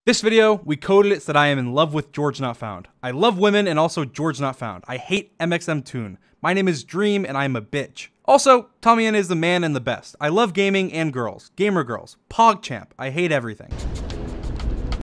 This video, we coded it so that I am in love with GeorgeNotFound. I love women and also GeorgeNotFound. I hate MXM Toon. My name is Dream and I am a bitch. Also, Tommyan is the man and the best. I love gaming and girls. Gamer girls. PogChamp. I hate everything.